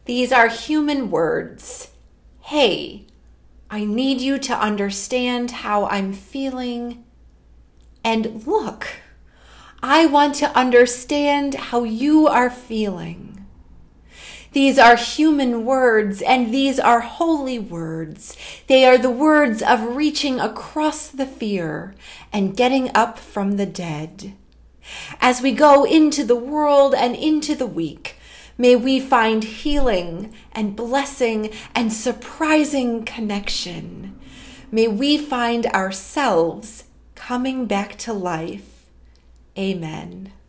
These are human words. Hey, I need you to understand how I'm feeling. And look, I want to understand how you are feeling. These are human words, and these are holy words. They are the words of reaching across the fear and getting up from the dead. As we go into the world and into the week, may we find healing and blessing and surprising connection. May we find ourselves coming back to life. Amen.